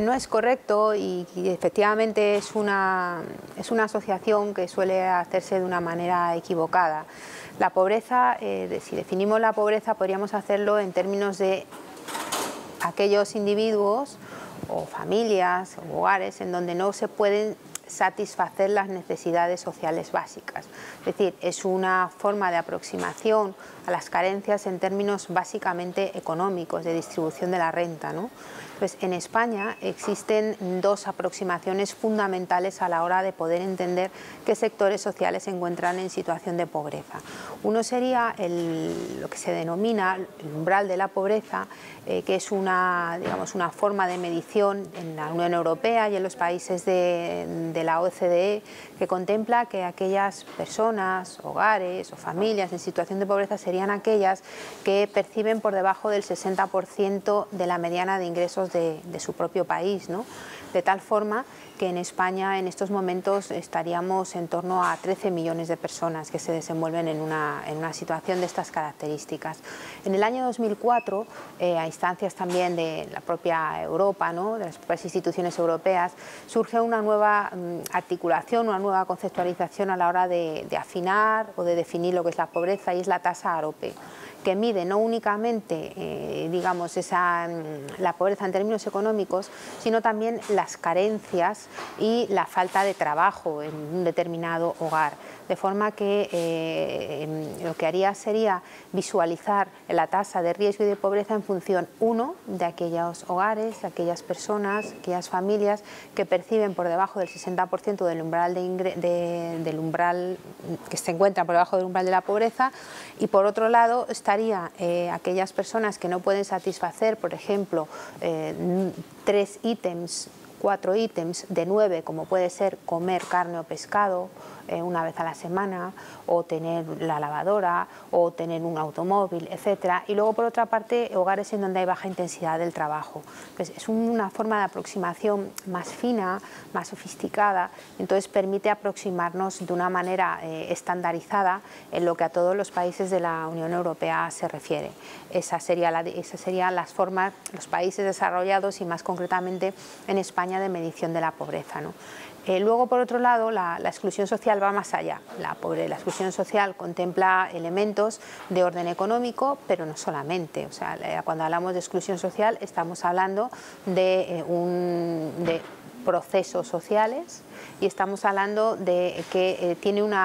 No es correcto y efectivamente es una asociación que suele hacerse de una manera equivocada. La pobreza, si definimos la pobreza, podríamos hacerlo en términos de aquellos individuos o familias o hogares en donde no se pueden satisfacer las necesidades sociales básicas. Es decir, es una forma de aproximación a las carencias en términos básicamente económicos, de distribución de la renta, ¿no? Pues en España existen dos aproximaciones fundamentales a la hora de poder entender qué sectores sociales se encuentran en situación de pobreza. Uno sería lo que se denomina el umbral de la pobreza, que es una forma de medición en la Unión Europea y en los países de la OCDE, que contempla que aquellas personas, hogares o familias en situación de pobreza serían aquellas que perciben por debajo del 60% de la mediana de ingresos de su propio país, ¿no? De tal forma que en España en estos momentos estaríamos en torno a 13 millones de personas que se desenvuelven en una situación de estas características. En el año 2004, a instancias también de la propia Europa, ¿no?, de las propias instituciones europeas, surge una nueva articulación, una nueva conceptualización a la hora de afinar o de definir lo que es la pobreza, y es la tasa AROPE, que mide no únicamente la pobreza en términos económicos, sino también las carencias y la falta de trabajo en un determinado hogar. De forma que lo que haría sería visualizar la tasa de riesgo y de pobreza en función, uno, de aquellos hogares, de aquellas personas, aquellas familias que perciben por debajo del 60% del umbral del umbral que se encuentra por debajo del umbral de la pobreza, y por otro lado estaría aquellas personas que no pueden satisfacer, por ejemplo, 3 ítems, 4 ítems de 9, como puede ser comer carne o pescado una vez a la semana, o tener la lavadora, o tener un automóvil, etcétera. Y luego, por otra parte, hogares en donde hay baja intensidad del trabajo. Pues es una forma de aproximación más fina, más sofisticada, entonces permite aproximarnos de una manera estandarizada en lo que a todos los países de la Unión Europea se refiere. Esas serían las formas, los países desarrollados y más concretamente en España, de medición de la pobreza, ¿no? Luego, por otro lado, la exclusión social va más allá. La exclusión social contempla elementos de orden económico, pero no solamente. O sea, cuando hablamos de exclusión social estamos hablando de procesos sociales, y estamos hablando de que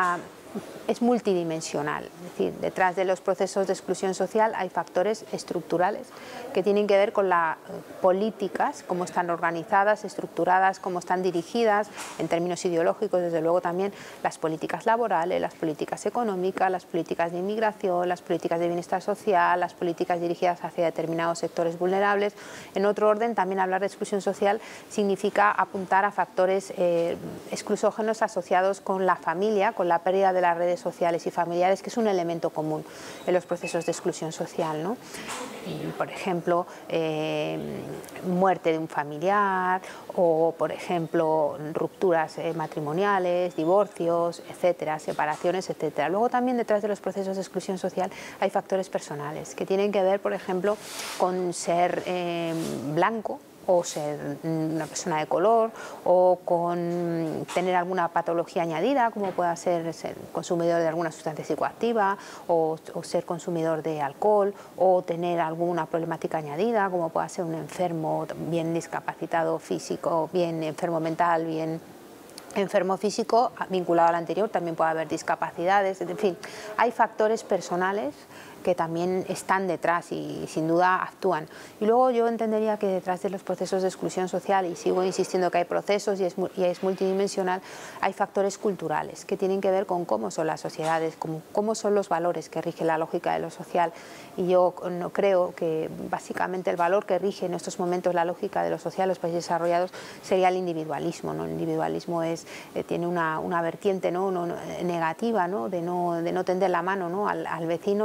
es multidimensional. Es decir, detrás de los procesos de exclusión social hay factores estructurales que tienen que ver con las políticas, cómo están organizadas, estructuradas, cómo están dirigidas en términos ideológicos, desde luego también las políticas laborales, las políticas económicas, las políticas de inmigración, las políticas de bienestar social, las políticas dirigidas hacia determinados sectores vulnerables. En otro orden, también hablar de exclusión social significa apuntar a factores exclusógenos asociados con la familia, con la pérdida de las redes sociales y familiares, que es un elemento común en los procesos de exclusión social, ¿no? Por ejemplo, muerte de un familiar, o por ejemplo rupturas matrimoniales, divorcios, etcétera, separaciones, etcétera. Luego también detrás de los procesos de exclusión social hay factores personales que tienen que ver, por ejemplo, con ser blanco, o ser una persona de color, o con tener alguna patología añadida, como pueda ser consumidor de alguna sustancia psicoactiva, o ser consumidor de alcohol, o tener alguna problemática añadida, como pueda ser un enfermo, bien discapacitado físico, bien enfermo mental, bien enfermo físico, vinculado al anterior. También puede haber discapacidades. En fin, hay factores personales que también están detrás y sin duda actúan. Y luego yo entendería que detrás de los procesos de exclusión social, y sigo insistiendo que hay procesos y es multidimensional, hay factores culturales que tienen que ver con cómo son las sociedades, cómo son los valores que rigen la lógica de lo social. Y yo no creo que básicamente el valor que rige en estos momentos la lógica de lo social en los países desarrollados sería el individualismo, ¿no? El individualismo tiene una vertiente, ¿no?, negativa, ¿no?, de no tender la mano, ¿no?, al vecino, y un poco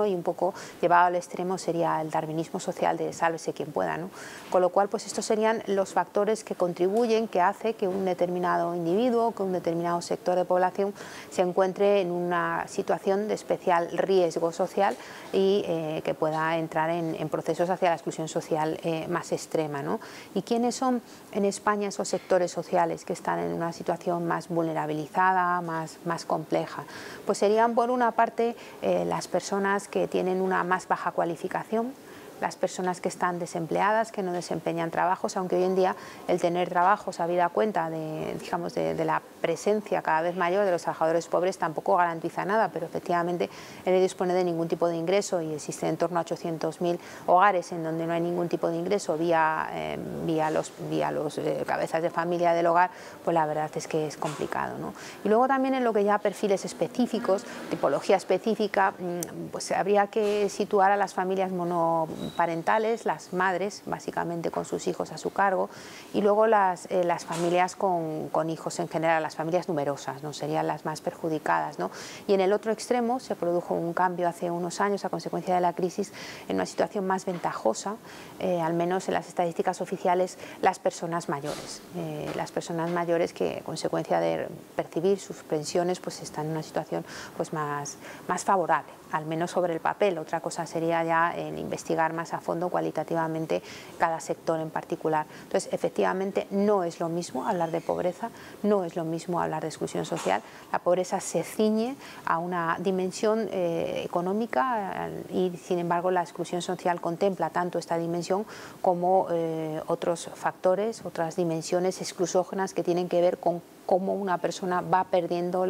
poco llevado al extremo sería el darwinismo social de sálvese quien pueda, ¿no? Con lo cual, pues estos serían los factores que contribuyen, que hace que un determinado individuo, que un determinado sector de población se encuentre en una situación de especial riesgo social y que pueda entrar en procesos hacia la exclusión social más extrema, ¿no? ¿Y quiénes son en España esos sectores sociales que están en una situación más vulnerabilizada, más compleja? Pues serían, por una parte, las personas que tienen una más baja cualificación, las personas que están desempleadas, que no desempeñan trabajos, aunque hoy en día el tener trabajos, habida cuenta de, digamos, de la presencia cada vez mayor de los trabajadores pobres, tampoco garantiza nada, pero efectivamente él no dispone de ningún tipo de ingreso y existen en torno a 800.000 hogares en donde no hay ningún tipo de ingreso vía los cabezas de familia del hogar, pues la verdad es que es complicado, ¿no? Y luego también en lo que ya perfiles específicos, tipología específica, pues habría que situar a las familias monoparentales, las madres básicamente con sus hijos a su cargo, y luego las familias con hijos en general, las familias numerosas, ¿no? Serían las más perjudicadas, ¿no? Y en el otro extremo se produjo un cambio hace unos años a consecuencia de la crisis en una situación más ventajosa, al menos en las estadísticas oficiales, las personas mayores. Las personas mayores que a consecuencia de percibir sus pensiones pues están en una situación pues más favorable, al menos sobre el papel. Otra cosa sería ya investigar más a fondo cualitativamente cada sector en particular. Entonces, efectivamente, no es lo mismo hablar de pobreza, no es lo mismo hablar de exclusión social. La pobreza se ciñe a una dimensión económica y, sin embargo, la exclusión social contempla tanto esta dimensión como otros factores, otras dimensiones exclusógenas que tienen que ver con cómo una persona va perdiendo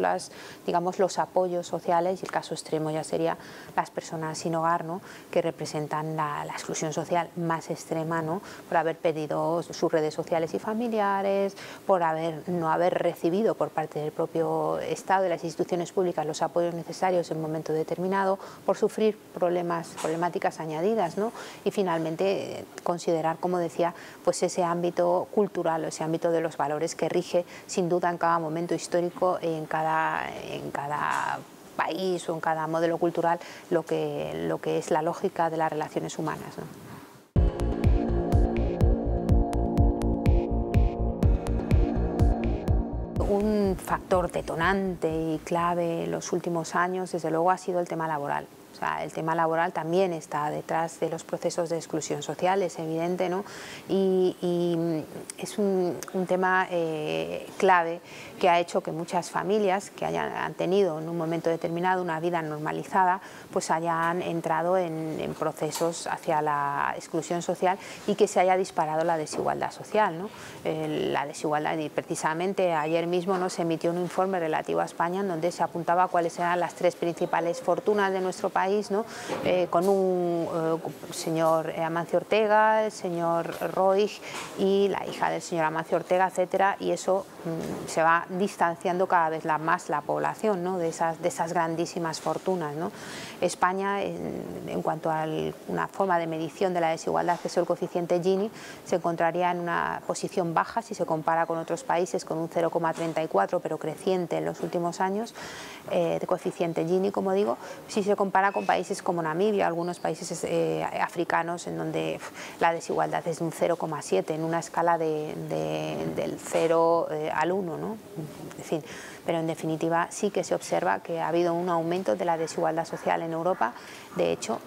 los apoyos sociales, y el caso extremo ya sería las personas sin hogar, ¿no? Que representan la exclusión social más extrema, ¿no? Por haber perdido sus redes sociales y familiares, por no haber recibido por parte del propio Estado y las instituciones públicas los apoyos necesarios en un momento determinado, por sufrir problemáticas añadidas, ¿no? Y finalmente considerar, como decía, pues ese ámbito cultural, ese ámbito de los valores que rige sin duda en cada momento histórico, en cada país o en cada modelo cultural, lo que es la lógica de las relaciones humanas, ¿no? Un factor detonante y clave en los últimos años, desde luego, ha sido el tema laboral. O sea, el tema laboral también está detrás de los procesos de exclusión social, es evidente, ¿no? Y es un tema clave que ha hecho que muchas familias que han tenido en un momento determinado una vida normalizada, pues hayan entrado en procesos hacia la exclusión social y que se haya disparado la desigualdad social, ¿no? La desigualdad, y precisamente ayer mismo, ¿no?, se emitió un informe relativo a España en donde se apuntaba cuáles eran las tres principales fortunas de nuestro país, ¿no? Con un señor Amancio Ortega, el señor Roig y la hija del señor Amancio Ortega, etcétera, y eso se va distanciando cada vez más la población, ¿no?, de esas grandísimas fortunas, ¿no? España, en cuanto a una forma de medición de la desigualdad, que es el coeficiente Gini, se encontraría en una posición baja si se compara con otros países, con un 0,34, pero creciente en los últimos años, de coeficiente Gini, como digo. Si se compara con países como Namibia, algunos países africanos, en donde la desigualdad es de un 0,7, en una escala del 0 al 1, ¿no? En fin, pero en definitiva sí que se observa que ha habido un aumento de la desigualdad social en Europa. De hecho,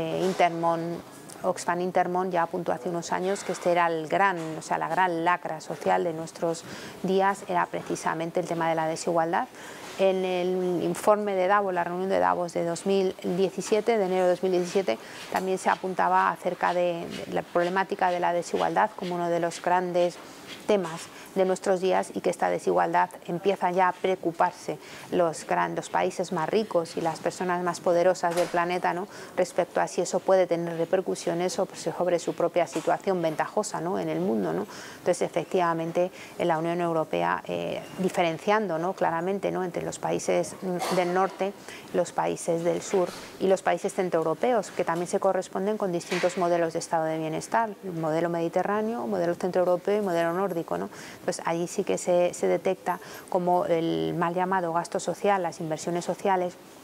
Oxfam Intermón ya apuntó hace unos años que este era la gran lacra social de nuestros días, era precisamente el tema de la desigualdad. En el informe de Davos, la reunión de Davos de 2017, de enero de 2017, también se apuntaba acerca de la problemática de la desigualdad como uno de los grandes temas de nuestros días, y que esta desigualdad empieza ya a preocuparse los países más ricos y las personas más poderosas del planeta, ¿no?, respecto a si eso puede tener repercusiones sobre su propia situación ventajosa, ¿no?, en el mundo, ¿no? Entonces, efectivamente, en la Unión Europea, diferenciando, ¿no?, claramente, ¿no?, entre los países del norte, los países del sur y los países centroeuropeos, que también se corresponden con distintos modelos de estado de bienestar, el modelo mediterráneo, modelo centroeuropeo y modelo nórdico, ¿no? Pues allí sí que se detecta como el mal llamado gasto social, las inversiones sociales,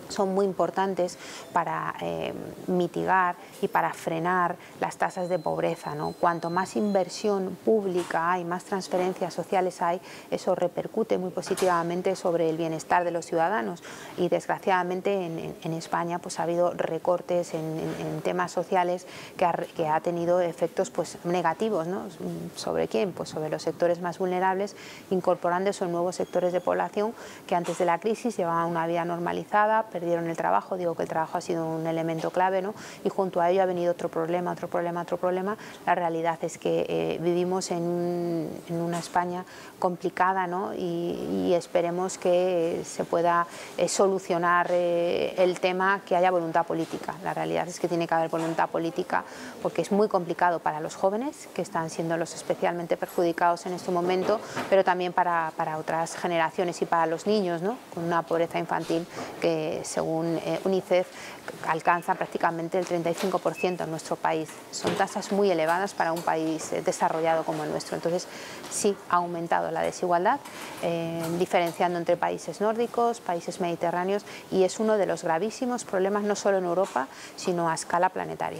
son muy importantes para mitigar y para frenar las tasas de pobreza, ¿no? Cuanto más inversión pública hay, más transferencias sociales hay, eso repercute muy positivamente sobre el bienestar de los ciudadanos, y desgraciadamente en España pues ha habido recortes en temas sociales que ha tenido efectos pues negativos, ¿no? ¿Sobre quién? Pues sobre los sectores más vulnerables, incorporando esos nuevos sectores de población que antes de la crisis llevaban una vida normalizada, perdieron el trabajo. Digo que el trabajo ha sido un elemento clave, ¿no? Y junto a ello ha venido otro problema, otro problema, otro problema. La realidad es que vivimos en una España complicada, ¿no? Y esperemos que se pueda solucionar el tema, que haya voluntad política. La realidad es que tiene que haber voluntad política, porque es muy complicado para los jóvenes, que están siendo los especialmente perjudicados en este momento, pero también para otras generaciones y para los niños, ¿no? Con una pobreza infantil que, según UNICEF, alcanza prácticamente el 35% en nuestro país. Son tasas muy elevadas para un país desarrollado como el nuestro. Entonces, sí, ha aumentado la desigualdad, diferenciando entre países nórdicos, países mediterráneos, y es uno de los gravísimos problemas, no solo en Europa, sino a escala planetaria.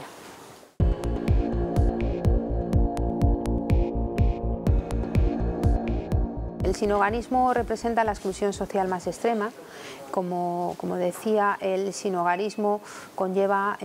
El sinhogarismo representa la exclusión social más extrema. Como decía, el sinhogarismo conlleva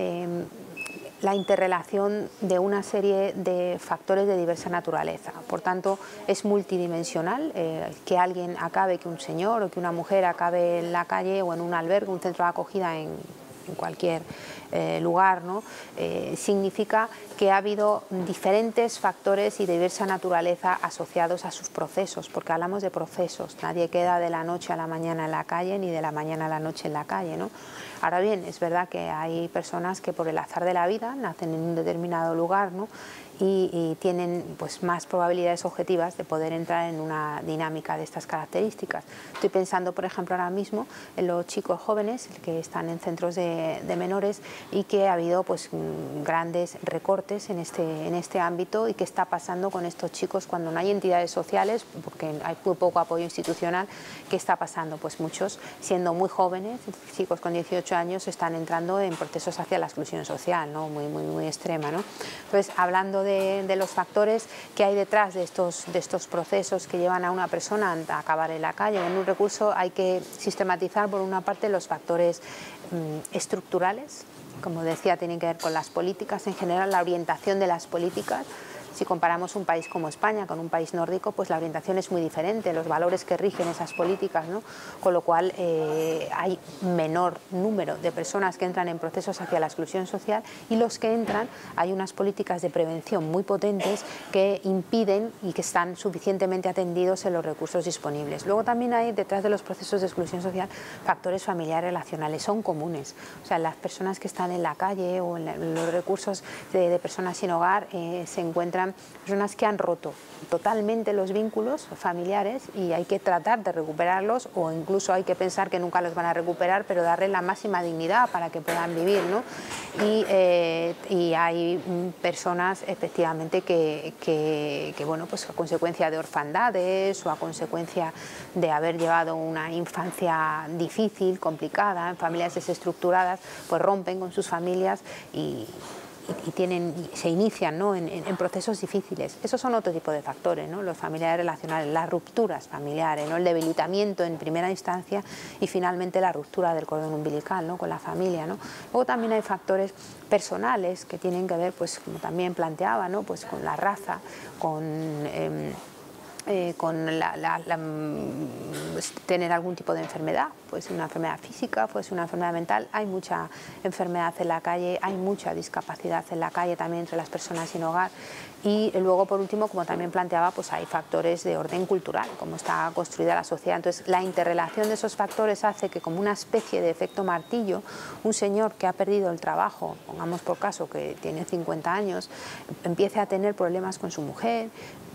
la interrelación de una serie de factores de diversa naturaleza. Por tanto, es multidimensional. Que alguien acabe, que un señor o que una mujer acabe en la calle o en un albergue, un centro de acogida en cualquier lugar, ¿no? Significa que ha habido diferentes factores y de diversa naturaleza asociados a sus procesos, porque hablamos de procesos. Nadie queda de la noche a la mañana en la calle, ni de la mañana a la noche en la calle, ¿no? Ahora bien, es verdad que hay personas que por el azar de la vida nacen en un determinado lugar, ¿no? Y tienen pues más probabilidades objetivas de poder entrar en una dinámica de estas características. Estoy pensando, por ejemplo, ahora mismo en los chicos jóvenes que están en centros de menores, y que ha habido pues grandes recortes en este ámbito. ¿Y qué está pasando con estos chicos cuando no hay entidades sociales, porque hay muy poco apoyo institucional? ¿Qué está pasando? Pues muchos, siendo muy jóvenes, chicos con 18 años, están entrando en procesos hacia la exclusión social, ¿no? Muy extrema, ¿no? Entonces, hablando de los factores que hay detrás de estos procesos que llevan a una persona a acabar en la calle o en un recurso, hay que sistematizar, por una parte, los factores estructurales. Como decía, tienen que ver con las políticas en general, la orientación de las políticas. Si comparamos un país como España con un país nórdico, pues la orientación es muy diferente, los valores que rigen esas políticas, ¿no? Con lo cual hay menor número de personas que entran en procesos hacia la exclusión social, y los que entran, hay unas políticas de prevención muy potentes que impiden y que están suficientemente atendidos en los recursos disponibles. Luego también hay, detrás de los procesos de exclusión social, factores familiares relacionales, son comunes. O sea, las personas que están en la calle o en los recursos de personas sin hogar se encuentran personas que han roto totalmente los vínculos familiares, y hay que tratar de recuperarlos, o incluso hay que pensar que nunca los van a recuperar, pero darles la máxima dignidad para que puedan vivir, ¿no? Y hay personas efectivamente que bueno, pues a consecuencia de orfandades o a consecuencia de haber llevado una infancia difícil, complicada, en familias desestructuradas, pues rompen con sus familias y se inician, ¿no? en procesos difíciles. Esos son otro tipo de factores, ¿no? Los familiares relacionales, las rupturas familiares, ¿no? El debilitamiento en primera instancia, y finalmente la ruptura del cordón umbilical, ¿no? Con la familia, ¿no? Luego también hay factores personales que tienen que ver, pues como también planteaba, ¿no? Pues con la raza, con tener algún tipo de enfermedad, pues una enfermedad física, pues una enfermedad mental. Hay mucha enfermedad en la calle, hay mucha discapacidad en la calle también entre las personas sin hogar. Y luego, por último, como también planteaba, pues hay factores de orden cultural, cómo está construida la sociedad. Entonces, la interrelación de esos factores hace que, como una especie de efecto martillo, un señor que ha perdido el trabajo, pongamos por caso que tiene 50 años, empiece a tener problemas con su mujer,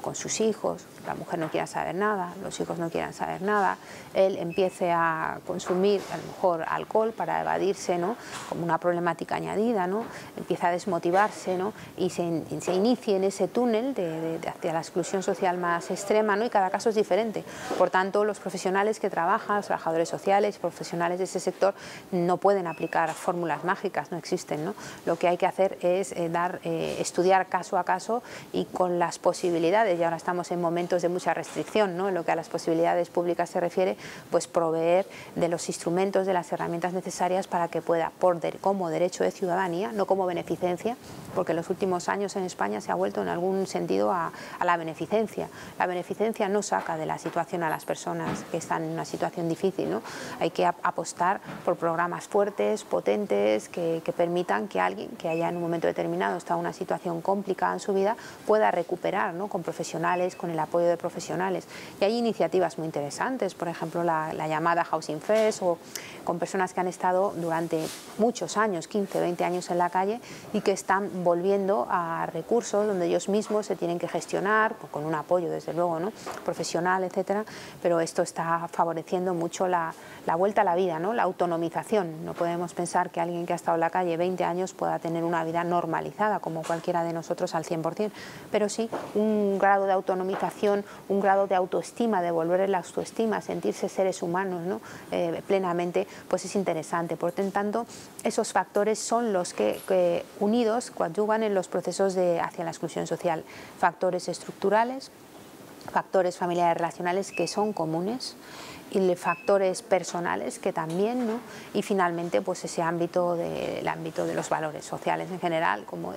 con sus hijos, la mujer no quiera saber nada, los hijos no quieran saber nada, él empiece a consumir a lo mejor alcohol para evadirse, ¿no?, como una problemática añadida, ¿no?, empieza a desmotivarse, ¿no?, y se inicie en ese túnel hacia la exclusión social más extrema, ¿no?, y cada caso es diferente. Por tanto, los profesionales que trabajan, los trabajadores sociales, profesionales de ese sector, no pueden aplicar fórmulas mágicas, no existen, ¿no? Lo que hay que hacer es estudiar caso a caso y con las posibilidades, y ahora estamos en momentos de mucha restricción, ¿no?, en lo que a las posibilidades públicas se refiere, pues proveer de los instrumentos, de las herramientas necesarias para que pueda, como derecho de ciudadanía, no como beneficencia, porque en los últimos años en España se ha vuelto en algún sentido a la beneficencia. La beneficencia no saca de la situación a las personas que están en una situación difícil, ¿no? Hay que apostar por programas fuertes, potentes, que permitan que alguien que haya en un momento determinado está en una situación complicada en su vida pueda recuperar, ¿no?, con profesionales, con el apoyo de profesionales. Y hay iniciativas muy interesantes, por ejemplo la llamada Housing First, o con personas que han estado durante muchos años, 15, 20 años en la calle y que están volviendo a recursos donde ellos mismos se tienen que gestionar, pues con un apoyo desde luego, ¿no?, profesional, etcétera, pero esto está favoreciendo mucho la vuelta a la vida, ¿no?, la autonomización. No podemos pensar que alguien que ha estado en la calle 20 años pueda tener una vida normalizada como cualquiera de nosotros al 100%, pero sí un grado de autonomización, un grado de autoestima, de volver la autoestima, sentirse seres humanos, ¿no?, plenamente, pues es interesante. Por tanto, esos factores son los que unidos coadyuvan en los procesos hacia la exclusión social. Factores estructurales, factores familiares relacionales que son comunes, y factores personales que también, ¿no?, y finalmente pues ese ámbito el ámbito de los valores sociales en general, como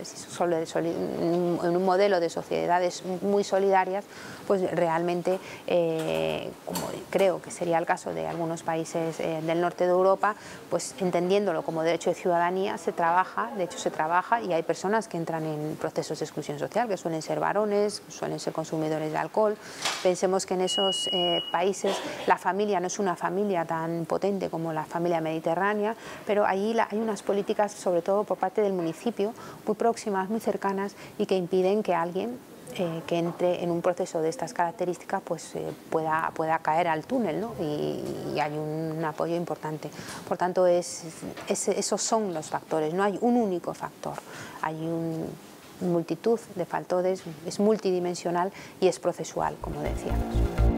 en un modelo de sociedades muy solidarias, pues realmente, como creo que sería el caso de algunos países del norte de Europa, pues entendiéndolo como derecho de ciudadanía se trabaja, de hecho se trabaja, y hay personas que entran en procesos de exclusión social, que suelen ser varones, suelen ser consumidores de alcohol. Pensemos que en esos países la familia no es una familia tan potente como la familia mediterránea, pero allí hay unas políticas, sobre todo por parte del municipio, muy próximas, muy cercanas, y que impiden que alguien que entre en un proceso de estas características pues pueda caer al túnel, ¿no?, y hay un apoyo importante. Por tanto, esos son los factores, no hay un único factor, hay multitud de factores, es multidimensional y es procesual, como decíamos.